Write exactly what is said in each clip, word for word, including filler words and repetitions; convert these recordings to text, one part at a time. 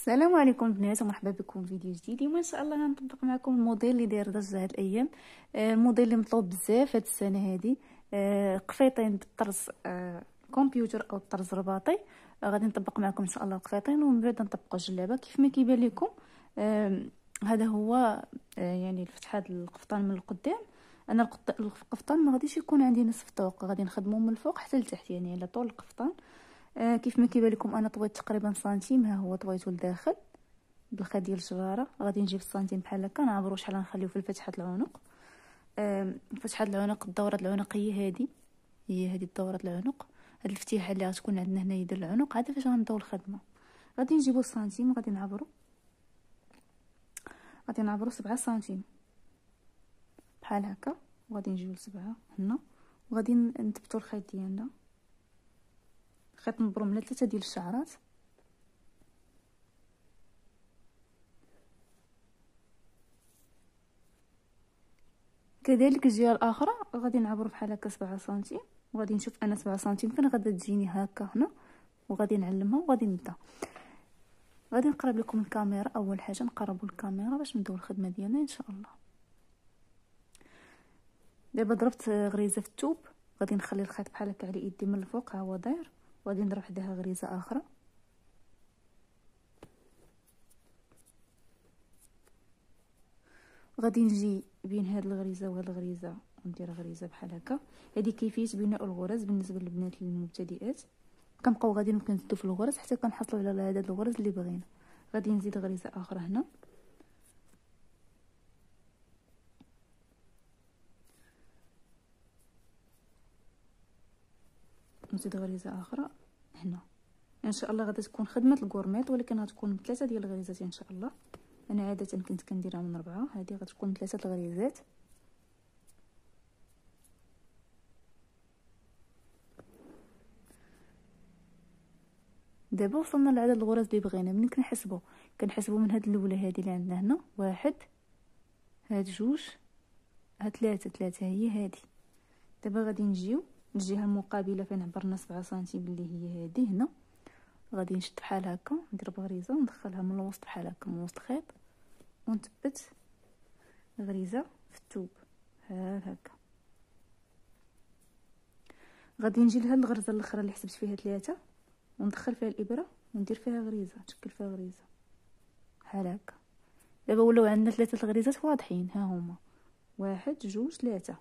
السلام عليكم البنات ومرحبا بكم في فيديو جديد. اليوم ان شاء الله غنطبق معكم الموديل اللي داير ضجه هاد الايام. آه، الموديل اللي مطلوب بزاف هاد السنه هادي. آه، قفيطين بالطرز آه، كمبيوتر او الطرز رباطي. آه، غادي نطبق معكم ان شاء الله القفيطين ومن بعد نطبقوا الجلابه كيف ما كيبان لكم. آه، هذا هو. آه، يعني فتح هذا القفطان من القدام. انا القط- القفطان ما غاديش يكون عندي نصف طوق، غادي نخدمه من الفوق حتى لتحت، يعني على طول القفطان. آه كيف ما كيبان لكم انا طويت تقريبا سنتيم، ها هو طويته لداخل بالخيط ديال الشجره. غادي نجيب السنتيم بحال هكا، نعبرو شحال غنخليو في فتحه العنق. آه فتحه العنق، الدوره العنق هي هذه، هي هذه دوره العنق. هاد الفتيحه اللي غتكون عندنا هنايا ديال العنق، عاد فاش غنبداو الخدمه. غادي نجيبو السنتيم وغادي نعبرو، غادي نعبرو سبعة سنتيم بحال هكا، وغادي نجيو لسبعة هنا، وغادي نثبتو الخيط ديالنا. خيط مبروم على ثلاثه ديال الشعرات. كذلك الجهه الاخرى غادي نعبر بحال هكا سبعة سنتيم، وغادي نشوف انا سبعة سنتيم فين غادا تجيني هكا هنا، وغادي نعلمها وغادي نبدا. غادي نقرب لكم الكاميرا. اول حاجه نقربوا الكاميرا باش نبداو الخدمه ديالنا ان شاء الله. دابا ضربت غريزه في الثوب، غادي نخلي الخيط بحال هكا على يدي من الفوق، ها هو داير، وغادي نضرب حداها غريزه اخرى. غادي نجي بين هاد الغريزه وهاد الغريزه وندير غريزه بحال هكا. هذه كيفيه بناء الغرز بالنسبه للبنات المبتدئات. كنبقاو غادي كنزيدو في الغرز حتى كنحصلوا على هذا الغرز اللي بغينا. غادي نزيد غريزه اخرى هنا، نزيد غريزه اخرى هنا. ان شاء الله غادي تكون خدمه الكورميط، ولكن غتكون بثلاثه ديال الغريزات ان شاء الله. انا عاده كنت كنديرها من ربعه، هذه غتكون ثلاثه الغريزات. دابا وصلنا لعدد الغرز اللي بغينا. ملي كنحسبوا كنحسبوا من هاد الاولى هذه اللي عندنا هنا، واحد، هاد جوج، هاد ثلاثه، ثلاثه هي هذه. دابا غادي نجيو الجهه المقابله فين عبرنا سبعة سنتيم اللي هي هذه هنا. غادي نشد بحال هكا، ندير بغريزه وندخلها من الوسط بحال هكا من وسط الخيط، ونثبت غريزه في الثوب بحال هكا. غادي نجي لهاد الغرزه الاخرى اللي حسبت فيها ثلاثة، وندخل فيها الابره وندير فيها غريزه، نشكل فيها غريزه بحال هكا. دابا ولاو عندنا ثلاثه الغريزات واضحين، ها هما واحد، جوج، ثلاثه.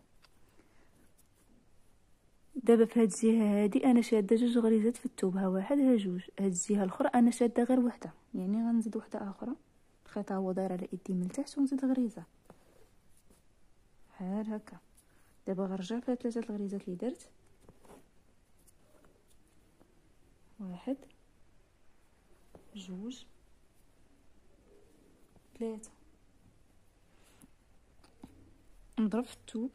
دابا في هاد الجهه هادي انا شاده جوج غريزات في الثوب، ها واحد ها جوج. هاد الجهه الاخرى انا شاده غير وحده، يعني غنزيد وحده اخرى. الخيط هو داير على ايدي من تحت، ونزيد غريزه بحال هكا. دابا غنرجع في ثلاثه الغريزات اللي درت، واحد، جوج، ثلاثه. نضرب في الثوب،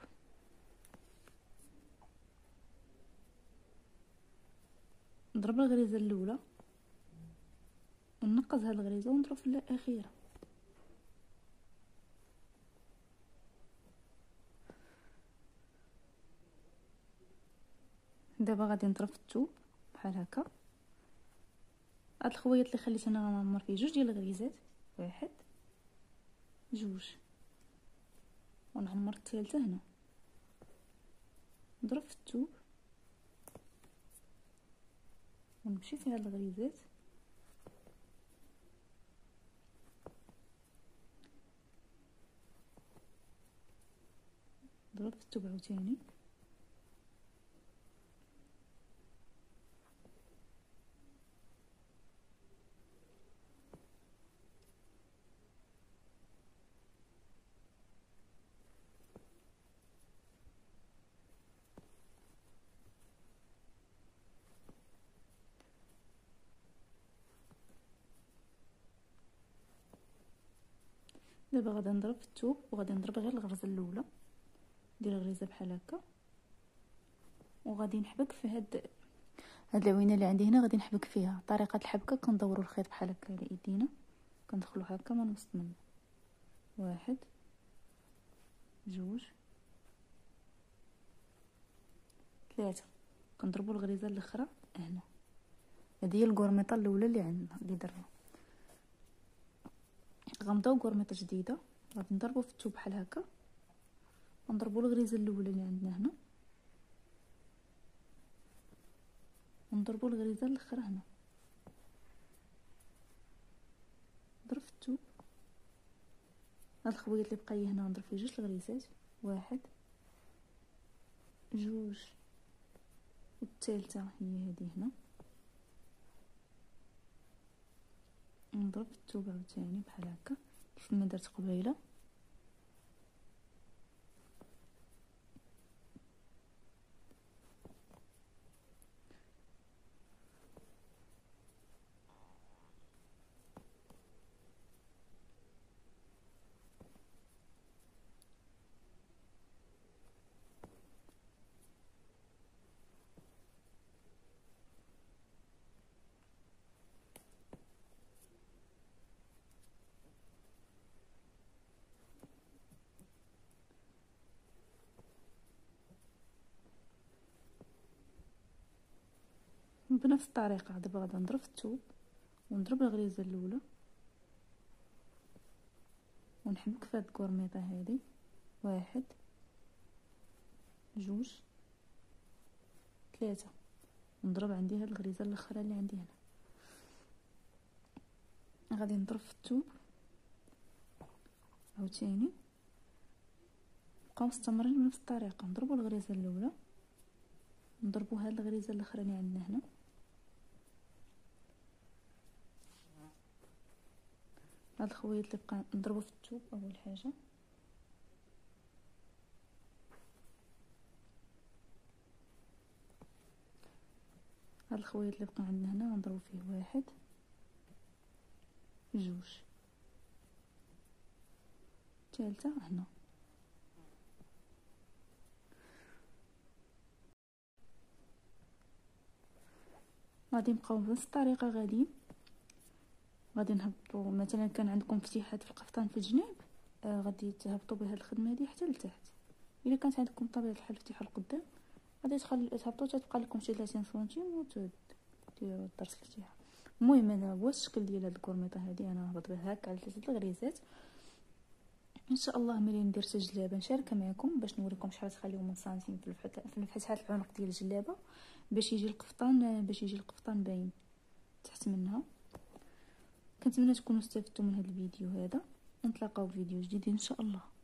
نضرب الغريزه الاولى وننقص هاد الغريزه ونضرب في الاخيره. دابا غادي نضرب في الثوب بحال هكا. هاد الخويط اللي خليت انا غنعمر فيه جوج ديال الغريزات، واحد، جوج، ونعمر الثالثه هنا. نضرب في الثوب ونمشي في هاد الغريزات، نضرب في الثوب عاوتاني، دابا غادي نضرب في الثوب وغادي نضرب غير الغرزه الاولى، ندير غريزه بحال هكا، وغادي نحبك في هاد هاد العوينه اللي عندي هنا. غادي نحبك فيها. طريقه الحبكه كندوروا الخيط بحال هكا على ايدينا، كندخلوا هكا من وسط منه، واحد، جوج، ثلاثه. كنضربوا الغريزه الاخرى هنا. هذه هي الكورميطه الاولى اللي عندنا اللي درنا. غنبداو كورميطه جديده. غادي نضربو في الثوب بحال هكا ونضربو الغريزه الاولى اللي عندنا هنا ونضربو الغريزه الاخرى هنا. نضرب في الثوب هاد الخويط اللي بقى لي هنا نضرب فيه جوج الغريزات، واحد جوج والثالثه هي هذه هنا. نضرب في الثوب عاوتاني بحال هكا كيف ما درت قبيله. بنفس الطريقه دابا غادي نضرب في الثوب ونضرب الغريزه الاولى ونحبك في هاد الكورميطه هذه، واحد جوج ثلاثه. نضرب عندي هاد الغريزه الاخرى اللي عندي هنا. غادي نضرب في الثوب عاوتاني، نبقاو مستمرين بنفس الطريقه. نضربوا الغريزه الاولى نضربوا هاد الغريزه الاخرى اللي عندنا هنا. هاد الخويط اللي بقى نضربو في الثوب اول حاجه، هاد الخويط اللي بقى عندنا هنا نضربو فيه واحد جوج ثالثه هنا. غادي نبقاو بنفس الطريقه غاديين. غادي نهبطوا مثلا كان عندكم فتيحات في القفطان في الجناب، آه غادي تهبطوا بهذه الخدمه هذه حتى لتحت. الا كانت عندكم طبيعه الحال فتيحه القدام غادي تخلي تهبطوا تبقى لكم شي ثلاثين سنتيم وديروا الضرس الفتيحه. المهم انا هو الشكل ديال هاد الكورميطه هذه انا هبط بها هكا على ثلاثه الغريزات. ان شاء الله ملي ندير شي جلابه نشاركها معكم باش نوريكم شحال تخليو من سنتيم في فتحات العنق ديال الجلابه باش يجي القفطان باش يجي القفطان باين تحت منها. كنتمنى تكونوا استفدتوا من هذا الفيديو هذا. نتلاقاو في فيديو جديد ان شاء الله.